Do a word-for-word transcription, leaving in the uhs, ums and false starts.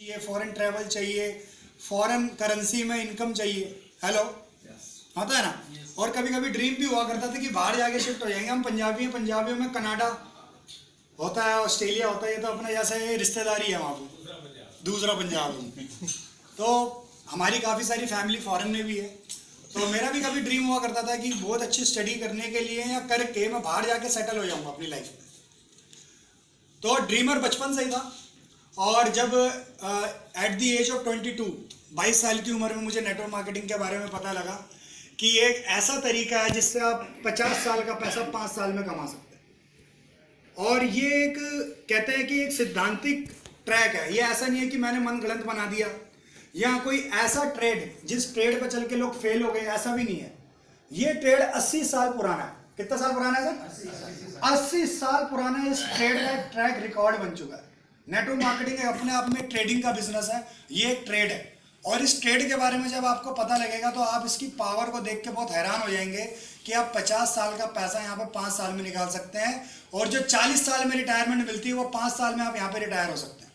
ये foreign travel चाहिए, foreign currency में इनकम चाहिए। हेलो, होता है ना। और कभी कभी ड्रीम भी हुआ करता था कि बाहर जाके शिफ्ट हो जाएंगे। हम पंजाबी हैं, पंजाबियों में कनाडा होता है, ऑस्ट्रेलिया होता है, ये तो अपना जैसे रिश्तेदारी है वहाँ पर, दूसरा पंजाब। तो हमारी काफ़ी सारी फैमिली फॉरेन में भी है। तो मेरा भी कभी ड्रीम हुआ करता था कि बहुत अच्छी स्टडी करने के लिए या करके मैं बाहर जाके सेटल हो जाऊँगा अपनी लाइफ में। तो ड्रीमर बचपन से ही था। और जब at the age of twenty two, बाईस साल की उम्र में मुझे नेटवर्क मार्केटिंग के बारे में पता लगा कि एक ऐसा तरीका है जिससे आप पचास साल का पैसा पाँच साल में कमा सकते हैं। और ये एक कहते हैं कि एक सिद्धांतिक ट्रैक है। ये ऐसा नहीं है कि मैंने मन गलत बना दिया या कोई ऐसा ट्रेड जिस ट्रेड पर चल के लोग फेल हो गए, ऐसा भी नहीं है। ये ट्रेड अस्सी साल पुराना है। कितना साल पुराना है सर? अस्सी साल पुराना इस ट्रेड का ट्रैक रिकॉर्ड बन चुका है। नेटवर्क मार्केटिंग अपने आप में ट्रेडिंग का बिजनेस है, ये एक ट्रेड है। और इस ट्रेड के बारे में जब आपको पता लगेगा तो आप इसकी पावर को देख के बहुत हैरान हो जाएंगे कि आप पचास साल का पैसा यहाँ पे पाँच साल में निकाल सकते हैं, और जो चालीस साल में रिटायरमेंट मिलती है वो पाँच साल में आप यहाँ पे रिटायर हो सकते हैं।